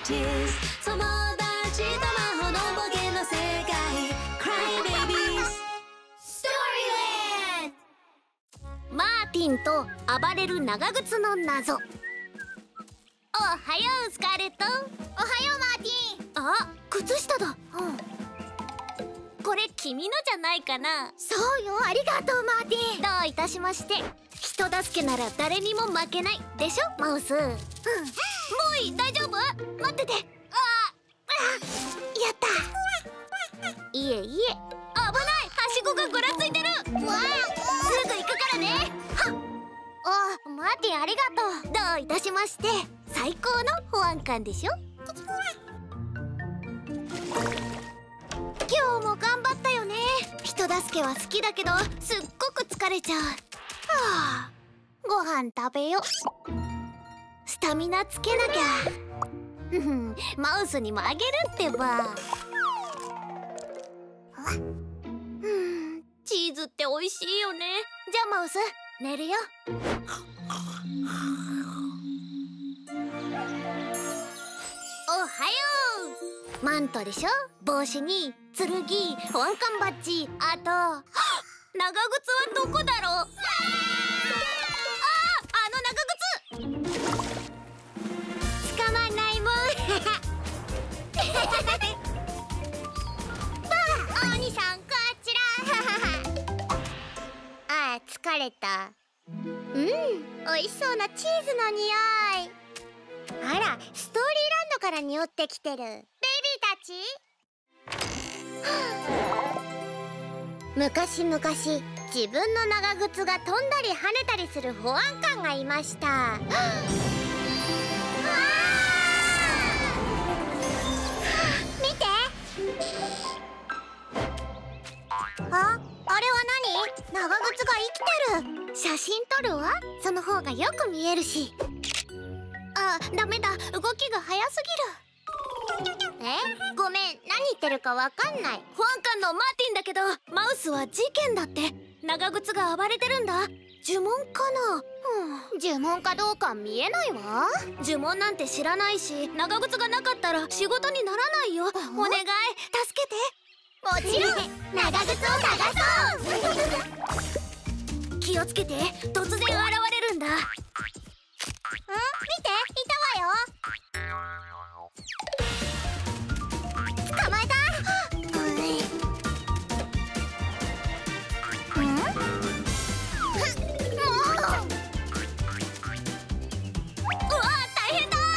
tears 友達と魔法の冒険の世界 Cry Babies Storyland マーティンと暴れる長靴の謎。おはようスカーレット。おはようマーティン。あ、靴下だ。これ君のじゃないかな。そうよ、ありがとうマーティン。どういたしまして。人助けなら誰にも負けないでしょマウス。もういい、大丈夫？待ってて。やった。いえいえ、危ない、はしごがぐらついてる。すぐ行くからね。はっ。お、マーティンありがとう。どういたしまして。最高の保安官でしょ。今日も頑張ったよね。人助けは好きだけどすっごく疲れちゃう。はあ、ご飯食べよ。スタミナつけなきゃ。マウスにもあげるってば。チーズって美味しいよね。じゃあマウス寝るよ。おはよう。マントでしょ、帽子に剣、保安官バッジ、あと長靴はどこだろう。あの長靴。捕まんないもん。お兄さんこちら。ああ、疲れた。美味しそうなチーズの匂い。あら、ストーリーランドから匂ってきてる。ベイビーたち。昔々、自分の長靴が飛んだり跳ねたりする保安官がいました。見て。あれは何？長靴が生きてる。写真撮るわ。その方がよく見えるし。あ、ダメだ、動きが早すぎる。ごめん、何言ってるかわかんない。保安官のマーティンだけど、マウスは事件だって。長靴が暴れてるんだ。呪文かな。呪文かどうか見えないわ。呪文なんて知らないし、長靴がなかったら仕事にならないよ。お願い、助けて。もちろん。長靴を探そう。気をつけて、突然現れるんだ。見て、いたわよ。捕まえた。大変だ。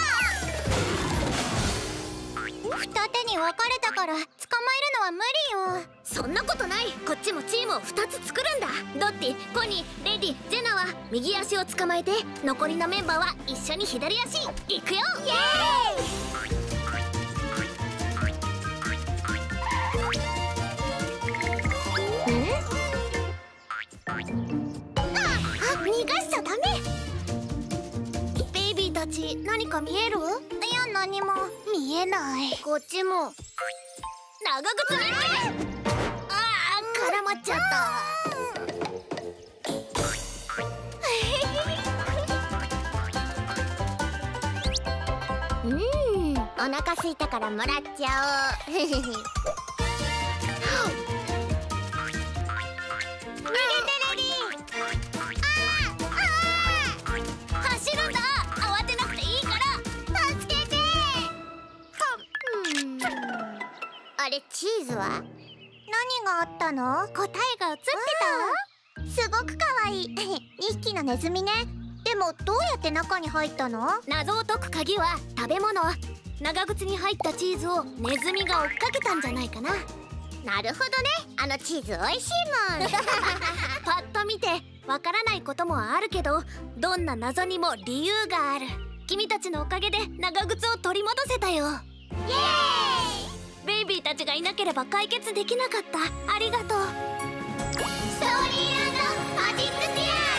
二手に分かれたから捕まえるのは無理よ。そんなことない。こっちもチームを2つ作るんだ。ドッティ、ポニー、レディ、ジェナは右足を捕まえて、残りのメンバーは一緒に左足。いくよ。イエーイ。逃がしちゃダメ。ベイビーたち、何か見える？いや、何も見えない。こっちも。長靴見て。絡まっちゃった。お腹空いたからもらっちゃおう。逃げてレディ。走るんだ。慌てなくていいから助けて。あれ、チーズは？何があったの？答えが映ってた？すごくかわいい。2匹のネズミね。でもどうやって中に入ったの？謎を解く鍵は食べ物。長靴に入ったチーズをネズミが追っかけたんじゃないかな。なるほどね。あのチーズおいしいもん。パッと見てわからないこともあるけど、どんな謎にも理由がある。君たちのおかげで長靴を取り戻せたよ。イエーイ。ベイビーたちがいなければ解決できなかった。ありがとう。ストーリーランドマジックティア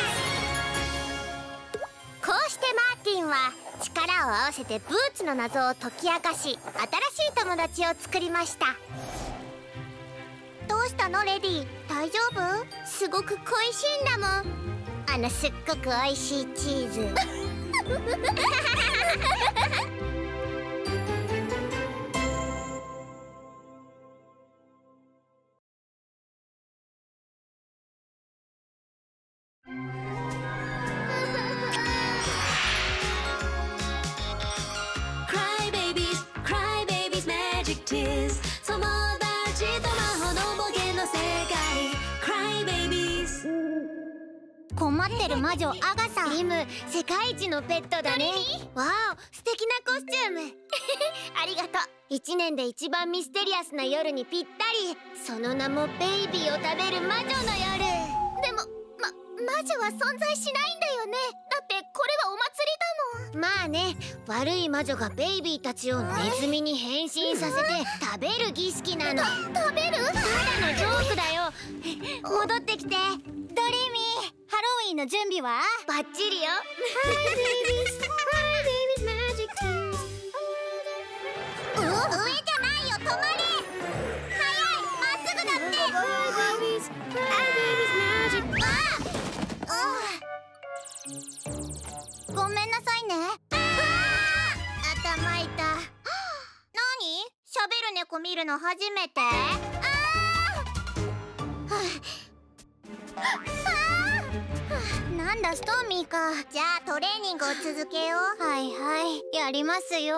ーズ。こうしてマーティンは力を合わせてブーツの謎を解き明かし、新しい友達を作りました。どうしたのレディ？大丈夫？すごく恋しいんだもん。すっごく美味しいチーズ。 困ってる魔女アガサ。リム、世界一のペットだね。わお、素敵なコスチューム。ありがとう。1年で一番ミステリアスな夜にぴったり。その名もベイビーを食べる魔女の夜。でも魔女は存在しないんだよね。だってこれはお祭りだもん。まあね、悪い魔女がベイビーたちをネズミに変身させて食べる儀式なの。食べる？ただのジョークだよ。戻ってきて。ドリーミー、ハロウィンの準備は？バッチリよ。上じゃないよ、止まれ。早い、まっすぐだって。ごめんなさいね。頭痛。何？喋る猫見るの初めて？なんだストーミーか。じゃあトレーニングを続けよう。はいはい、やりますよ。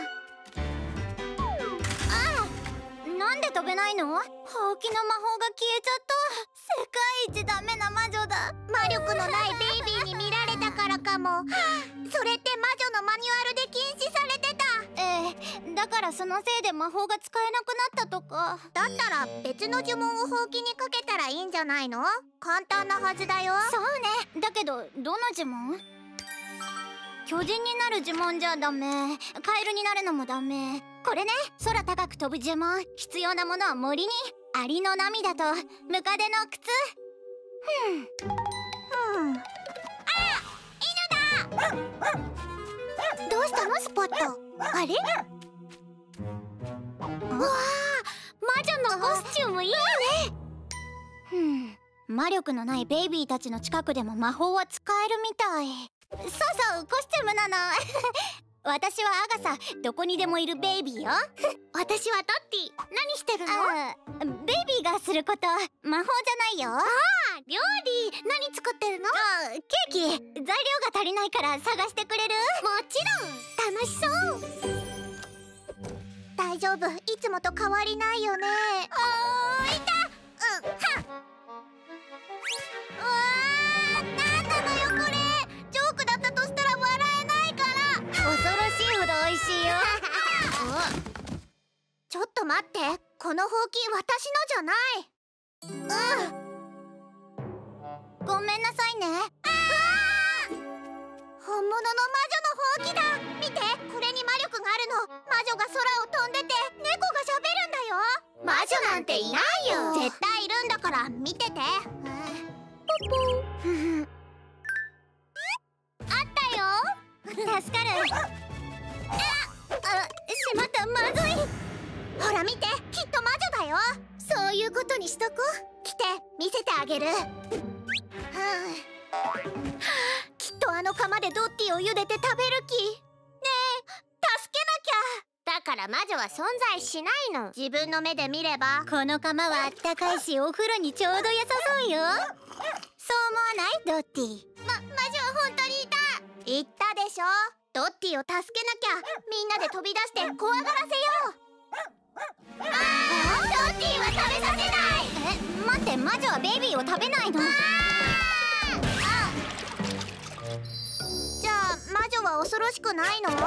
なんで飛べないの？ほうきの魔法が消えちゃった。世界一ダメな魔女だ。魔力のないベイビーに見られたからかも。それって魔女のマニュアルで禁止されてた。だからそのせいで魔法が使えなくなったとか。だったら別の呪文をほうきにかけたらいいんじゃないの？簡単なはずだよ。そうね。だけどどの呪文？巨人になる呪文じゃダメ。カエルになるのもダメ。これね、空高く飛ぶ呪文。必要なものは森にアリの涙とムカデの靴。あ、犬だ。どうしたのスポット？あれ？うわあ、魔女のコスチュームいいね。魔力のないベイビーたちの近くでも魔法は使えるみたい。そうそう、コスチュームなの。私はアガサ、どこにでもいるベイビーよ。私はドッティ。何してるの？ベイビーがすること。魔法じゃないよ。ああ、料理。何作ってるの？ケーキ。材料が足りないから探してくれる？もちろん。楽しそう。大丈夫。いつもと変わりないよね。いた。はっ。うわー、なんなのよこれ。ジョークだったとしたら笑えないから。恐ろしいほど美味しいよ。ちょっと待って、このほうき私のじゃない。ごめんなさいね。本物の魔女のほうきだ。見て、これに魔力があるの。魔女が空を飛んでて猫が喋るんだよ。魔女なんていないよ。絶対いるんだから見てて。ポポあったよ。助かる。しまった、まずい。ほら見て、きっと魔女だよ。そういうことにしとこう。来て、見せてあげる。きっとあの釜でドッティを茹でて食べる気。ねえ、助けなきゃ。だから魔女は存在しないの。自分の目で見れば。この釜はあったかいし、お風呂にちょうど良さそうよ。そう思わない？ドッティ。魔女は本当にいた。言ったでしょ。ドッティを助けなきゃ。みんなで飛び出して怖がらせよう。ドッティは食べさせない。待って、魔女はベイビーを食べないの。じゃあ魔女は恐ろしくないの？お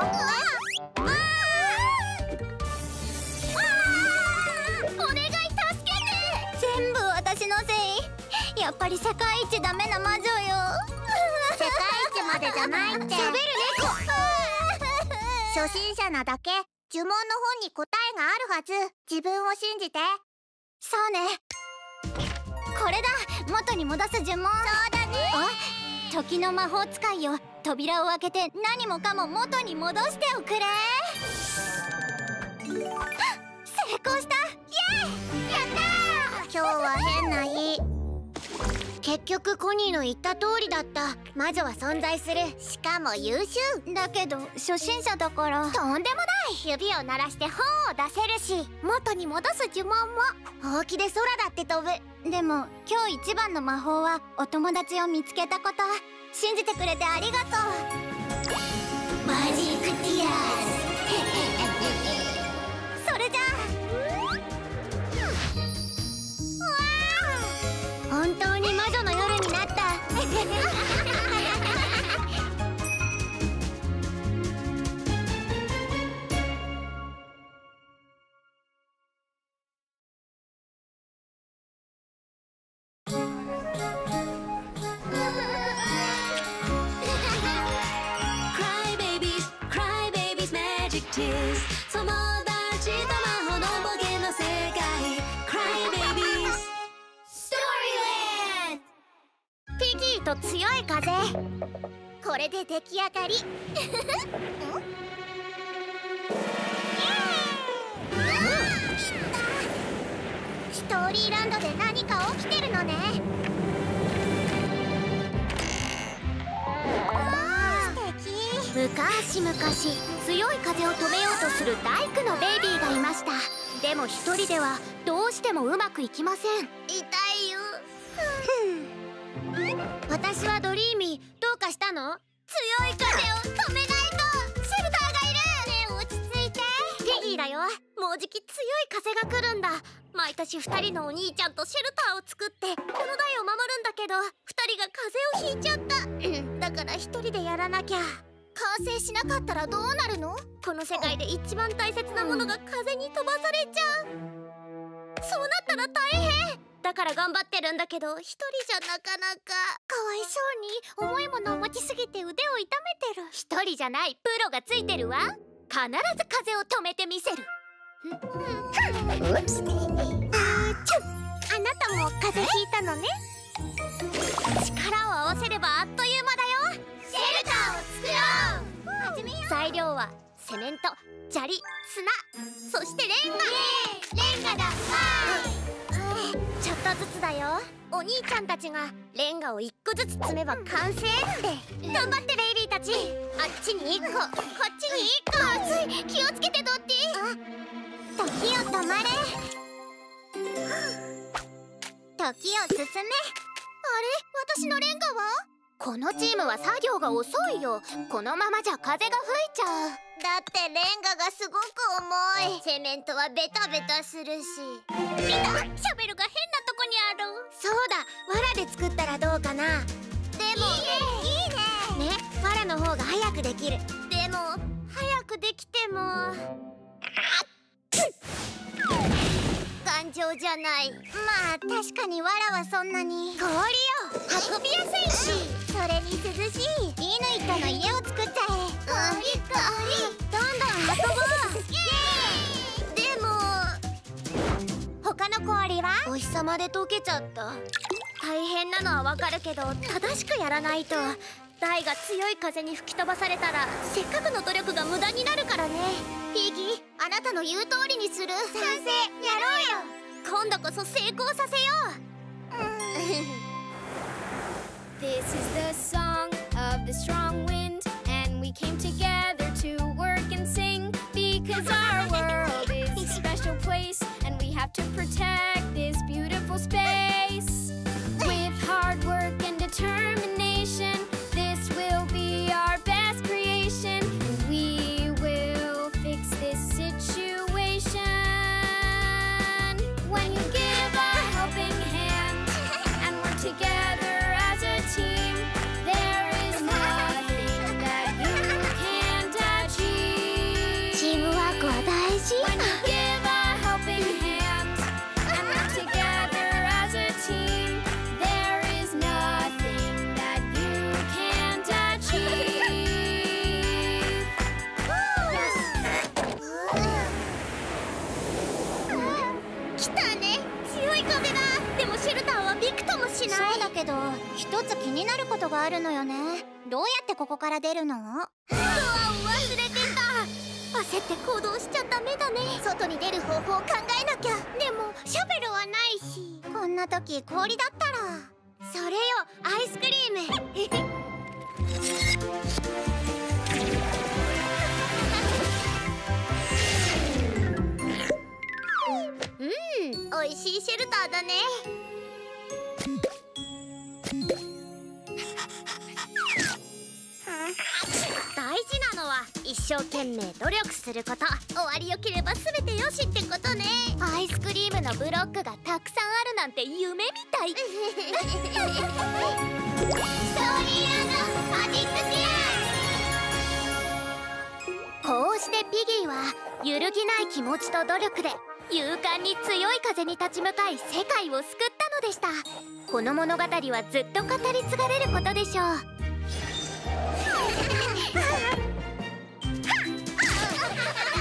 願い、助けて。全部私のせい。やっぱり世界一ダメな魔女よ。世界一までじゃないって。喋る猫。初心者なだけ。呪文の本に答えがあるはず。自分を信じて。そうね。これだ、元に戻す呪文。そうだね。時の魔法使いよ。扉を開けて何もかも元に戻しておくれ。成功した。イエーイ。やったー。今日は変な日。結局コニーの言った通りだった。魔女は存在する。しかも優秀だけど初心者だから。とんでもない。指を鳴らして本を出せるし、元に戻す呪文も。ほうきで空だって飛ぶ。でも今日一番の魔法はお友達を見つけたこと。信じてくれてありがとう。マジックティアーズ。それじゃあ。本当に魔女の夜になった。 tears 友達と魔法のボケの世界 Cry Babies Storyland ピギーと強い風、これで出来上がり。ストーリーランドで何か起きてるのね。素敵。昔々強い風を止めようとする大工のベイビーがいました。でも一人ではどうしてもうまくいきません。痛いよ。私はドリーミー、どうかしたの？強い風を止めないと。シェルターがいる。ねえ、落ち着いて。ピギーだよ。もうじき強い風が来るんだ。毎年2人のお兄ちゃんとシェルターを作ってこの台を守るんだけど、2人が風邪をひいちゃった。だから1人でやらなきゃ。完成しなかったらどうなるの？この世界で一番大切なものが風に飛ばされちゃう。そうなったら大変だから頑張ってるんだけど、1人じゃなかなか。かわいそうに重いものを持ちすぎて腕を痛めてる。1人じゃない、プロがついてるわ。必ず風を止めてみせる。あなたも風邪ひいたのね。力を合わせればあっという間だよ。シェルターを作ろう。始めよう。材料はセメント、砂利、砂、そしてレンガ。レンガだ。ちょっとずつだよ。お兄ちゃんたちがレンガを1個ずつ積めば完成って。頑張ってベイビーたち。あっちに1個、こっちに1個。熱い、気をつけてドッティ。時を止まれ。時を進め。あれ、私のレンガは？このチームは作業が遅いよ。このままじゃ風が吹いちゃう。だってレンガがすごく重い。セメントはベタベタするし。みんな、シャベルが変なとこにある。そうだ、藁で作ったらどうかな。でもいいね。ね、藁の方が早くできる。でも早くできても頑丈じゃない。まあ確かに藁はそんなに。氷よ、運びやすいし、それに涼しい。イーヌイットの家を作っちゃえ。氷、どんどん運ぼう。イエーイ。でも他の氷はお日様で溶けちゃった。大変なのはわかるけど、正しくやらないと。台が強い風に吹き飛ばされたらせっかくの努力が無駄になるからね。ピーギー、あなたの言う通りにする。賛成。やろうよ。今度こそ成功させよう。 This is the song of the strong wind, and we came together to work and sing because our world is a special place, and we have to protect this beautiful space. With hard work and determination, this will be our best creation, and we will fix this situation. When you give a helping hand and work together as a team, there is nothing that you can't achieve. チームワークは大事。 When you give a helping hand and work together as a team, there is nothing that you can't achieve. 来たね、強い風だ。でもシェルターはびくともしない。そうだけど一つ気になることがあるのよね。どうやってここから出るの？ドアを忘れてた。焦って行動しちゃダメだね。外に出る方法を考えなきゃ。でもシャベルはないし。こんな時氷だったら。それよ、アイスクリーム。美味しいシェルターだね。大事なのは一生懸命努力すること。終わりよければ全てよしってことね。アイスクリームのブロックがたくさんあるなんて夢みたい。ストーリーランドマジックシェア。こうしてピギーは揺るぎない気持ちと努力で勇敢に強い風に立ち向かい世界を救ったのでした。この物語はずっと語り継がれることでしょう。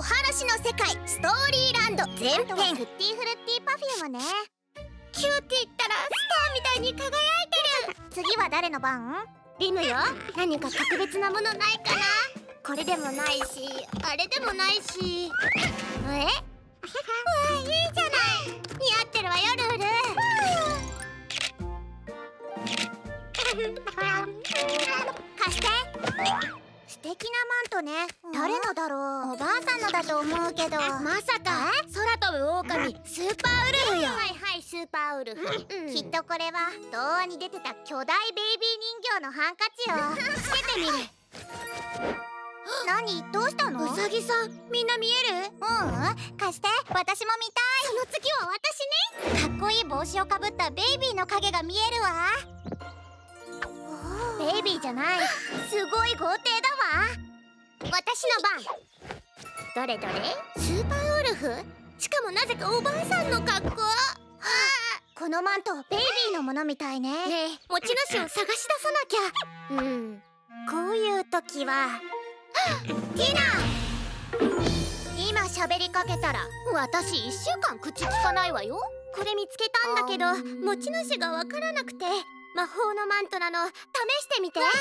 話の世界ストーリーランド前編。フッティフルッティパフュームね。キューティーったらスターみたいに輝いてる。次は誰の番？リムよ。何か特別なものないかな。これでもないしあれでもないし。うわ、いいじゃない。似合ってるわよルール。貸して。素敵なマントね。誰のだろう。おばあさんのだと思うけど。まさか空飛ぶ狼スーパーウルフよ。はいはいスーパーウルフ、きっとこれは童話に出てた巨大ベイビー人形のハンカチよ。つけてみる。何どうしたの。うさぎさんみんな見える？貸して、私も見たい。その次は私ね。かっこいい帽子をかぶったベイビーの影が見えるわ。ベイビーじゃない、すごい豪邸だわ。私の番。どれどれ。スーパーウルフ。しかもなぜかおばあさんの格好。このマントベイビーのものみたいね。ねえ持ち主を探し出さなきゃ。こういう時はティナ。今喋りかけたら私1週間口聞かないわよ。これ見つけたんだけど持ち主がわからなくて。魔法のマントなの、試してみて。わ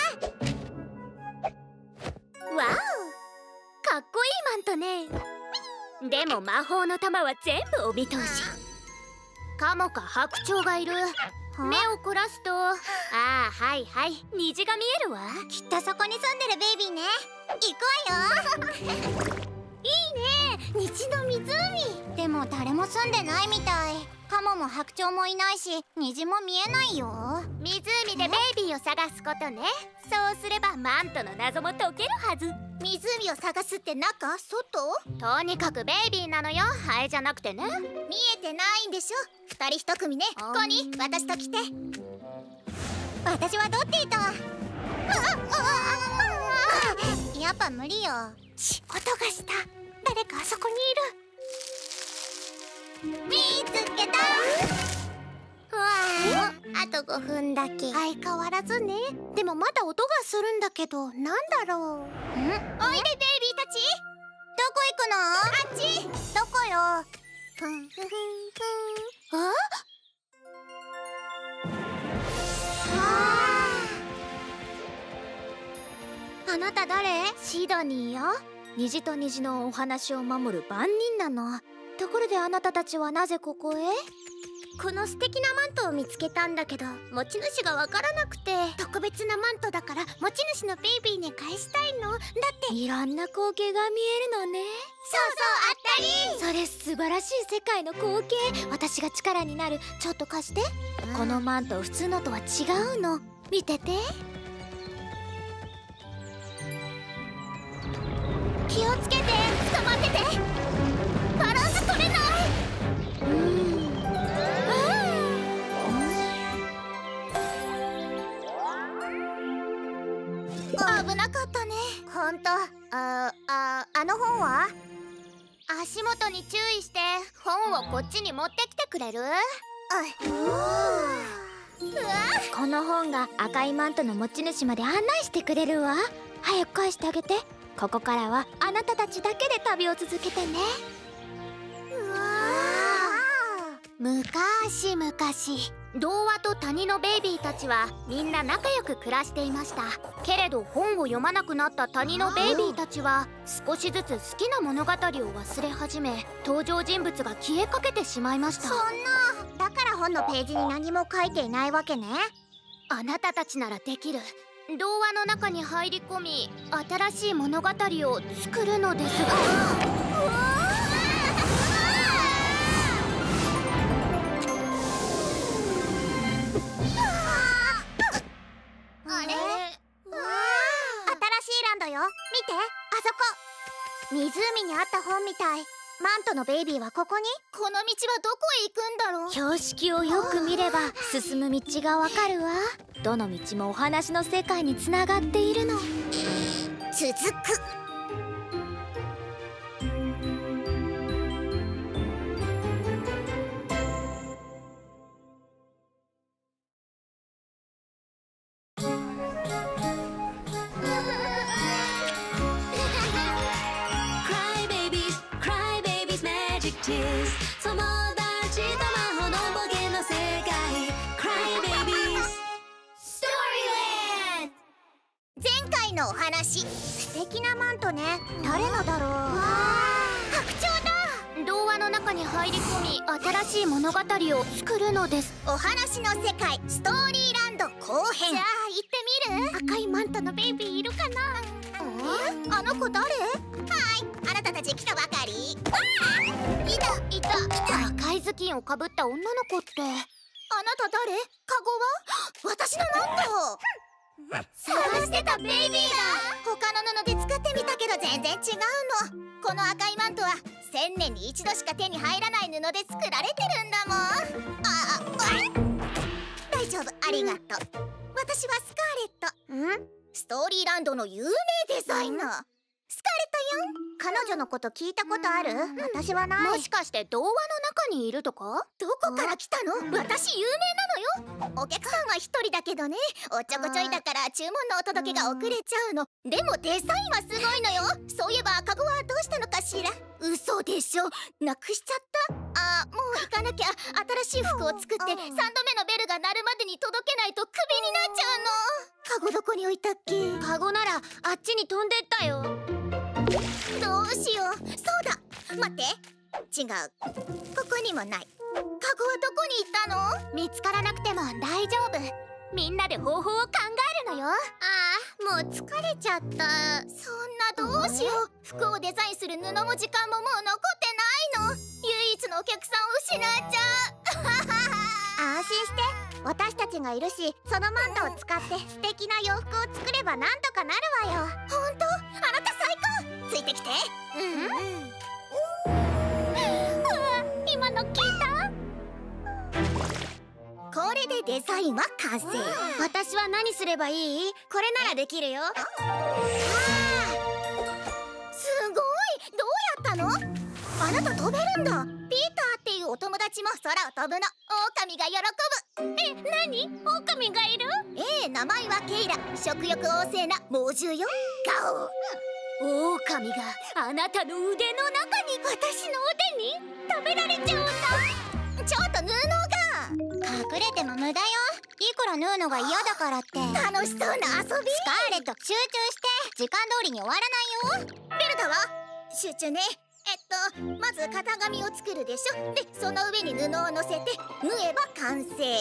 お、かっこいいマントね。でも魔法の玉は全部お見通し。カモか白鳥がいる。目を凝らすと、はいはい、虹が見えるわ。きっとそこに住んでるベイビーね。行くわよ。いいね、虹の湖。でも誰も住んでないみたい。カモも白鳥もいないし虹も見えないよ。湖でベイビーを探すことね。そうすればマントの謎も解けるはず。湖を探すって中？外？とにかくベイビーなのよ、ハエじゃなくてね。見えてないんでしょ。二人一組ね。コニー、私と来て。私はドッティと。やっぱ無理よ。音がした。誰かあそこにいる。見つけた。わあ、あと5分だけ。相変わらずね。でもまだ音がするんだけど、なんだろう。おいでベイビーたち。どこ行くの？あっち。どこよ。ふんふんふんふん。あなた誰？シドニーよ。虹と虹のお話を守る番人なの。ところであなたたちはなぜここへ？この素敵なマントを見つけたんだけど持ち主がわからなくて。特別なマントだから持ち主のベイビーに返したいの。だっていろんな光景が見えるのね。そうそう、あったり。それ素晴らしい世界の光景。私が力になる。ちょっと貸して。このマント普通のとは違うの。見てて。気をつけて。捕まってて。バランス取れない。危なかったね。ほんと。あの本は？足元に注意して本をこっちに持ってきてくれる？この本が赤いマントの持ち主まで案内してくれるわ。早く返してあげて。ここからはあなたたちだけで旅を続けてね。昔々、童話と谷のベイビーたちはみんな仲良く暮らしていました。けれど本を読まなくなった谷のベイビーたちは少しずつ好きな物語を忘れ始め、登場人物が消えかけてしまいました。そんな、だから本のページに何も書いていないわけね。あなたたちならできる。童話の中に入り込み新しい物語を作るのですが。あれ？新しいランドよ。見て、あそこ。湖にあった本みたい。マントのベイビーはここに？この道はどこへ行くんだろう。標識をよく見れば進む道がわかるわ。どの道もお話の世界につながっているの。続く。 tears 友達と魔法のボケの世界 Cry Babies Storyland! 前回のお話、素敵なマントね。誰のだろう。白鳥だ。童話の中に入り込み、新しい物語を作るのです。お話の世界ストーリーランド後編。じゃあ行ってみる。赤いマントのベイビーいるかな。あの子誰？はい、あなたたち来たばかり。いた。赤い頭巾をかぶった女の子って。あなた誰？カゴは？私のマント。探してたベイビーだ。他の布で作ってみたけど全然違うの。この赤いマントは1000年に一度しか手に入らない布で作られてるんだもん。大丈夫、ありがとう。私はスカーレット。ストーリーランドの有名デザイナー、スカーレットよ。彼女のこと聞いたことある？私はない。もしかして童話の中にいるとか？どこから来たの？私有名なのよ。お客さんは一人だけどね、おっちょこちょいだから注文のお届けが遅れちゃうの。でもデザインはすごいのよ。そういえばカゴはどうしたのかしら？嘘でしょ、なくしちゃった？もう行かなきゃ。新しい服を作って3度目のベルが鳴るまでに届けないとクビになっちゃうの。カゴどこに置いたっけ？カゴならあっちに飛んでったよ。どうしよう。そうだ、待って、違う、ここにもない。カゴはどこに行ったの？見つからなくても大丈夫。みんなで方法を考えるのよ。もう疲れちゃった。そんな、どうしよう。服をデザインする布も時間ももう残ってないの。唯一のお客さんを失っちゃう。安心して、私たちがいるし、そのマントを使って素敵な洋服を作ればなんとかなるわよ。ほんと？あなた最高。ついてきて。今の聞いた？これでデザインは完成。私は何すればいい？これならできるよ。すごい！どうやったの？あなた飛べるんだ。ピーターっていうお友達も空を飛ぶの。狼が喜ぶ。何？狼がいる？名前はケイラ。食欲旺盛な猛獣よ。ガオ。狼があなたの腕の中に。私の腕に食べられちゃうんだ。ちょっとヌーノが隠れても無駄よ。いくらヌーノが嫌だからって。楽しそうな遊び。スカーレット、集中して。時間通りに終わらないよ。ベルタは？集中ね。まず型紙を作るでしょ。で、その上に布を乗せて縫えば完成。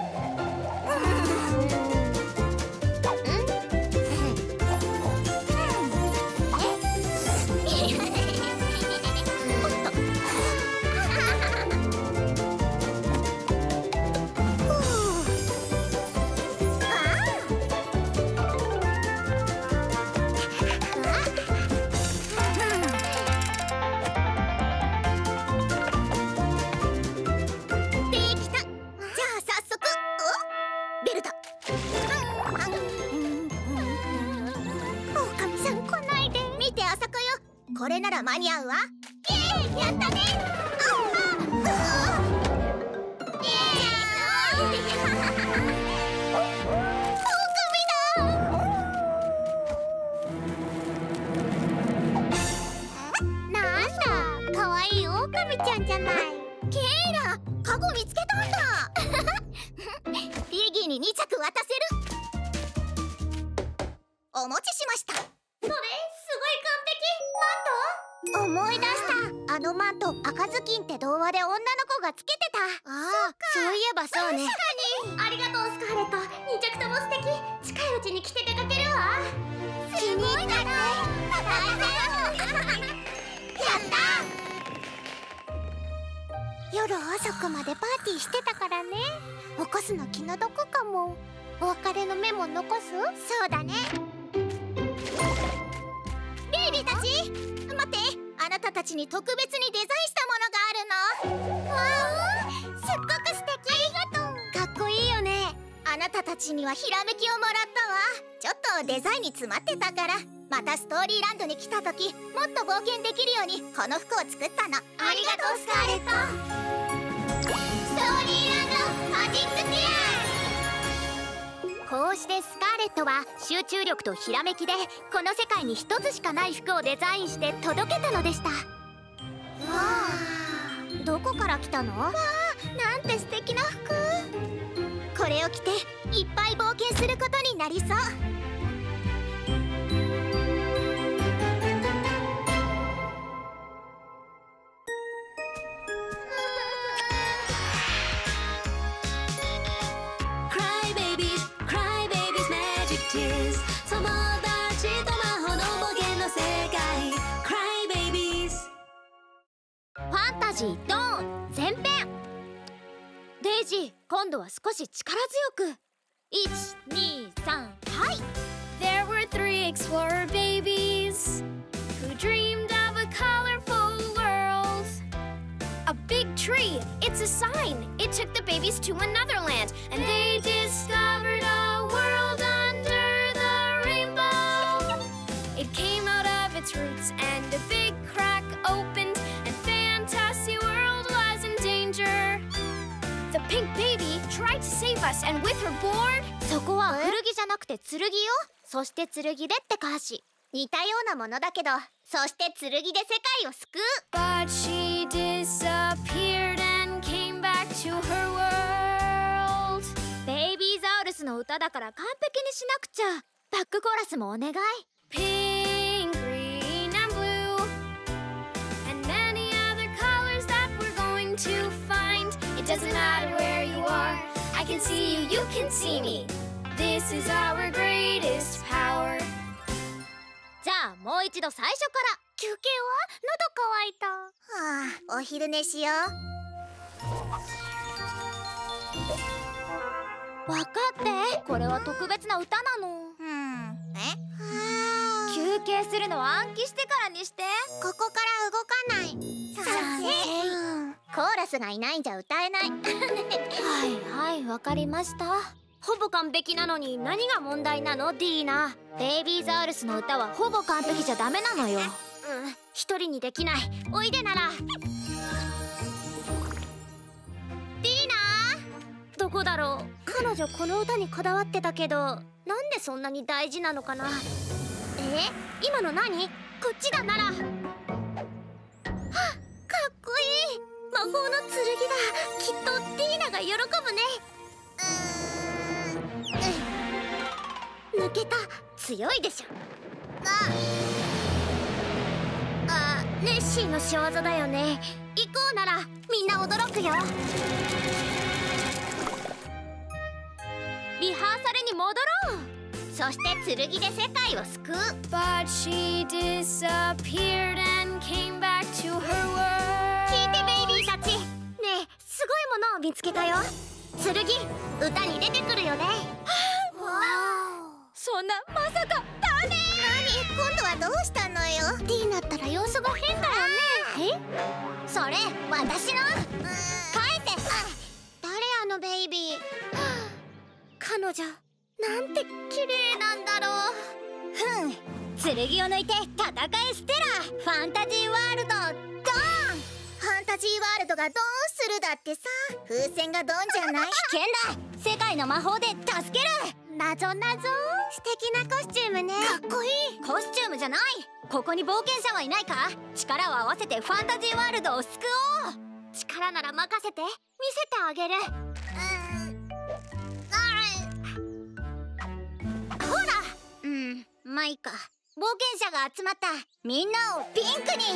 これなら間に合うわ。やったね。なんだ、かわいいオオカミちゃんじゃない。ケイラ、カゴ見つけたんだ。リギーに2着渡せる。お持ちしました。それすごい完璧。思い出した。あのマント、赤ずきんって童話で女の子がつけてた。そういえばそうね。確かに。ありがとうスカーレット。2着とも素敵。近いうちに着て出かけるわ。気に入ったね。やった。夜遅くまでパーティーしてたからね。起こすの気の毒かも。お別れのメモ残す？そうだね。ベイビーたち、待って、あなたたちに特別にデザインしたものがあるの。わあ、すっごく素敵。ありがとう。かっこいいよね。あなたたちにはひらめきをもらったわ。ちょっとデザインに詰まってたから、またストーリーランドに来た時もっと冒険できるようにこの服を作ったの。ありがとうスカーレット。ストーリーランドマジックティア。こうしてスカーレットは集中力とひらめきでこの世界に一つしかない服をデザインして届けたのでした。わあ。 どこから来たの？わあ、なんて素敵な服。これを着ていっぱい冒険することになりそう。 ドーン前編。デイジー、今度は少し力強く。1、2、3、はい。 There were 3 explorer babies who dreamed of a colorful world. A big tree, it's a sign. It took the babies to another land, and they discovered a world under the rainbow. It came out of its roots, and a big crack opened, and Fantasy World was in danger. The pink baby tried to save us, and with her board... そこは古着じゃなくて剣よ。そして剣でって歌詞。 似たようなものだけど、そして剣で世界を救う。 But she disappeared and came back to her world. ベイビーザウルスの歌だから完璧にしなくちゃ。バックコーラスもお願い。 Pink, green, and blue, and many other colors that we're going to find. It doesn't matter where you are, I can see you, you can see me. This is our greatest power. じゃあもう一度最初から。 休憩は？喉乾いた。はあ、お昼寝しよう。分かって、これは特別な歌なの。休憩するのは暗記してからにして。 ここから動かない。賛成。コーラスがいないんじゃ歌えない。 はいはい、わかりました。ほぼ完璧なのに何が問題なの？ディーナ。ベイビーザウルスの歌はほぼ完璧じゃダメなのよ。一人にできない。おいでなら。ディーナー、どこだろう。彼女この歌にこだわってたけど、なんでそんなに大事なのかな。今の何？こっちだなら。はっ、かっこいい。魔法の剣だ。きっとディーナが喜ぶね。抜けた。強いでしょ。ネッシーの仕業だよね。行こうならみんな驚くよ。リハーサルに戻ろう。そして剣で世界を救う。 But she disappeared and came back to her world. 聞いてベイビーたち。ねえ、すごいものを見つけたよ。剣、歌に出てくるよね。 そんな、まさかダメ。 何？今度はどうしたのよ。ディーナったら様子が変だよね。それ私の。返せ。誰あのベイビー。 彼女なんて綺麗なんだろう。 剣を抜いて戦えステラ。ファンタジーワールドドーン。ファンタジーワールドがドーンするだってさ。風船がドンじゃない。危険だ。世界の魔法で助ける。謎。素敵なコスチュームね。かっこいい。 コスチュームじゃない。ここに冒険者はいないか。力を合わせてファンタジーワールドを救おう。力なら任せて。見せてあげる。 ほら。まあいいか。冒険者が集まった。みんなをピンクに。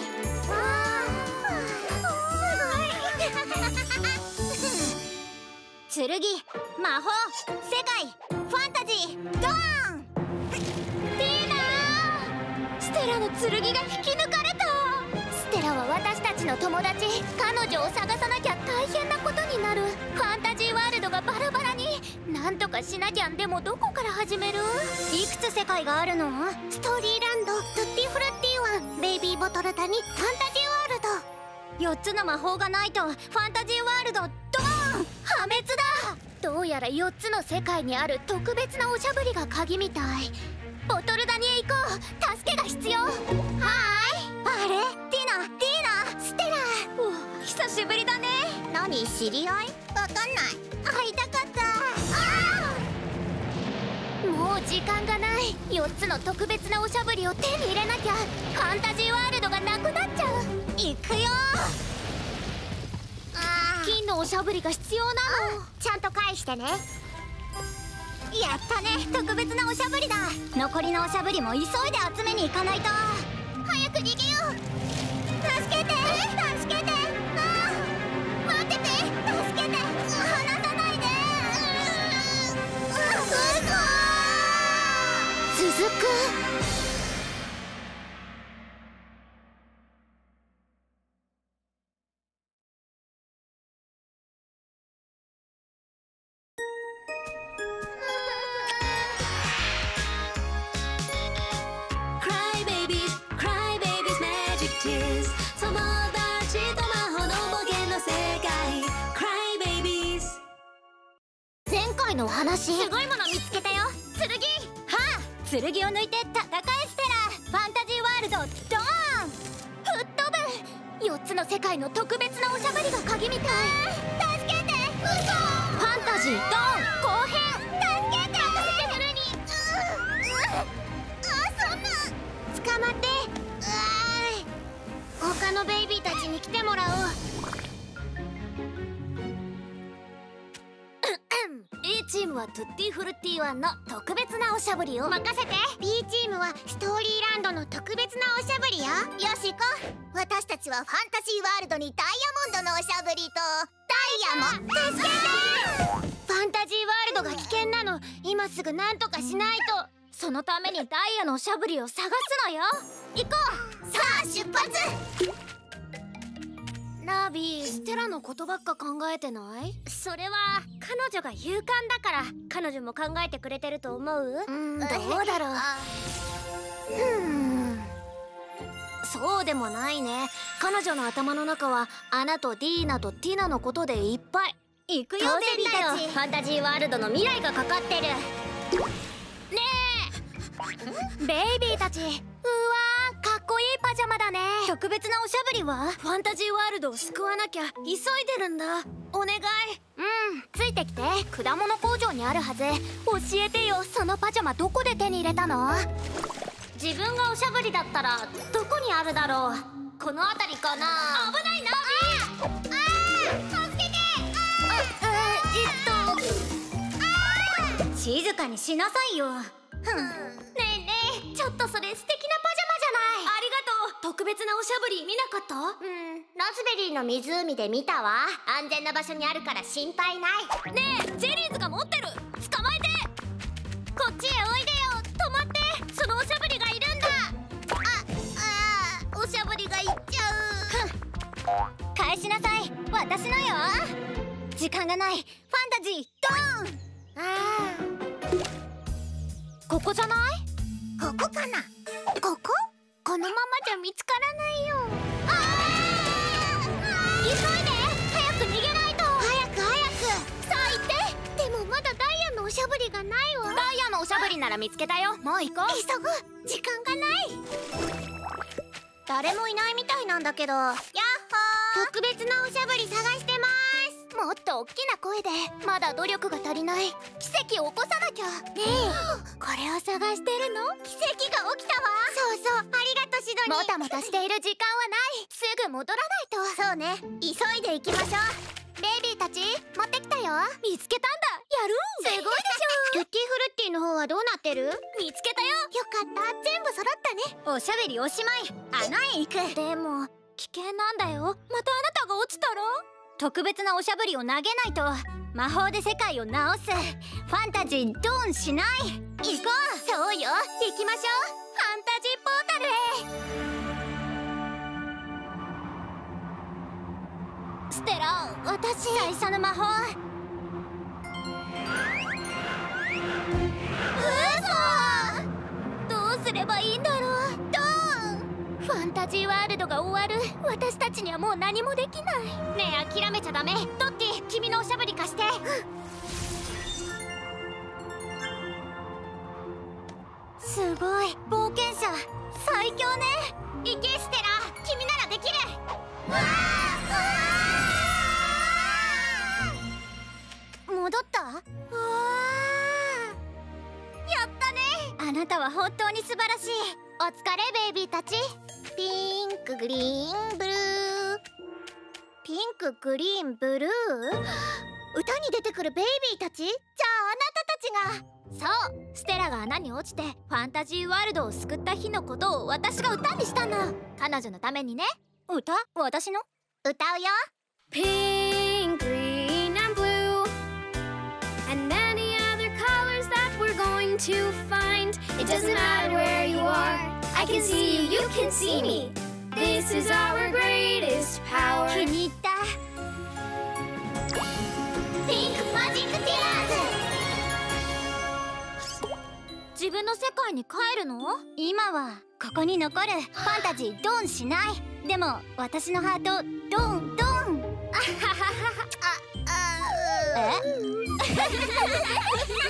剣、魔法、世界、ファンタジー、ドーン。 ディーナー、ステラの剣が引き抜かれた。ステラは私たちの友達。彼女を探さなきゃ大変なことになる。ファンタジーワールドがバラバラに。なんとかしなきゃ。でもどこから始める？ いくつ世界があるの？ストーリーランド、トゥッティフルッティワン、ベイビーボトル谷、ファンタジーワールド。 4つの魔法がないとファンタジーワールドドーン破滅だ。どうやら4つの世界にある特別なおしゃぶりが鍵みたい。ボトル谷へ行こう。助けが必要。はーい。 あれ？ディナ、ステラ。 お、久しぶりだね。 何？知り合い？わかんない。会いたかった。 もう時間がない。4つの特別なおしゃぶりを手に入れなきゃ。ファンタジーワールドがなくなっちゃう。 行くよ。 しゃぶりが必要なの。 ちゃんと返してね。 やったね、特別なおしゃぶりだ。残りのおしゃぶりも急いで集めに行かないと。 早く逃げよう。助けて助けて。待ってて、助けて。離さないで。 続く。前回のお話、 すごいもの見つけたよ。剣。 はあ、剣を抜いて戦えステラ。ファンタジーワールドドーン。吹っ飛ぶ。4つの世界の特別なおしゃぶりが鍵みたい。 助けて。 ファンタジードーン後編。 助けて。フルに。そんな。捕まって。他のベイビーたちに来てもらおう。 A チームはトゥッティフルッティワンの特別なおしゃぶりを任せて。 B チームはストーリーランドの特別なおしゃぶりよ。よし行こう。私たちはファンタジーワールドにダイヤモンドのおしゃぶりとダイヤモンド。助けて。ファンタジーワールドが危険なの。今すぐ何とかしないと。 そのためにダイヤのおしゃぶりを探すのよ。行こう。さあ出発。 ナビ、ステラのことばっか考えてない？それは彼女が勇敢だから彼女も考えてくれてると思う？どうだろう。そうでもないね。彼女の頭の中はアナとディーナとティナのことでいっぱい。行くよベイビーたち。ファンタジーワールドの未来がかかってる。ねえベイビーたち、うわーかっこいいパジャマだね。特別なおしゃぶりは？ファンタジーワールドを救わなきゃ。急いでるんだ。お願い。ついてきて。果物工場にあるはず。教えてよ、そのパジャマどこで手に入れたの？自分がおしゃぶりだったらどこにあるだろう。この辺りかな。危ないな。 助けて。 静かにしなさいよ。ねえねえ、ちょっとそれ素敵なパジャマじゃない。ありがとう。特別なおしゃぶり見なかった？ ラズベリーの湖で見たわ。安全な場所にあるから心配ない。 ねえ、ジェリーズが持ってる。捕まえて。こっちへおいでよ。止まって。そのおしゃぶりがいるんだ。 おしゃぶりがいっちゃう。返しなさい。私のよ。時間がない。ファンタジードーン。ここじゃない？ ここかな。ここ？このままじゃ見つからないよ。急いで。早く逃げないと。早く。さあ行って。でもまだダイヤのおしゃぶりがないわ。 ダイヤのおしゃぶりなら見つけたよ。もう行こう。 急ぐ。時間がない。誰もいないみたいなんだけど。やっほー。特別なおしゃぶり探してます。もっと大きな声で。まだ努力が足りない。奇跡を起こさなきゃ。ねえ、これを探してるの？奇跡が起きたわ。そう、ありがとうシドニー。 もたもたしている時間はない。 すぐ戻らないと。そうね、急いで行きましょう。ベイビーたち持ってきたよ。 見つけたんだ。やる。 すごいでしょ。トゥッティフルッティの方はどうなってる？ 見つけたよ。 よかった、全部揃ったね。 おしゃべりおしまい。穴へ行く。でも危険なんだよ。またあなたが落ちたら？特別なおしゃぶりを投げないと。魔法で世界を直す。ファンタジードーンしない。行こう。 そうよ、行きましょう。ファンタジーポータルへ。 ステラ、私最初の魔法。どうすればいいんだろう。 ドーン。ファンタジーワールドが終わる。私たちにはもう何もできない。 ねえ、諦めちゃダメ。トッティ、君のおしゃぶり貸して。すごい冒険者。最強ね。行けステラ、君ならできる。戻った？やったね。あなたは本当に素晴らしい。 お疲れベイビーたち。ピンク、グリーン、ブルー。ピンンク、グリーン、ブルー。歌に出てくるベイビーたち？じゃああなたたちが。 そう、ステラが穴に落ちてファンタジーワールドを救った日のことを私が歌にしたの。彼女のためにね。 歌？私の？歌うよ。 Pink, green, and blue, and many other colors that we're going to find. It doesn't matter where you are, I can see you, you can see me. This is our greatest power. 気に入った。ピンクマジックティアーズ。 自分の世界に帰るの？ 今はここに残る。ファンタジードンしない。でも私のハートドンドン。あははは。え？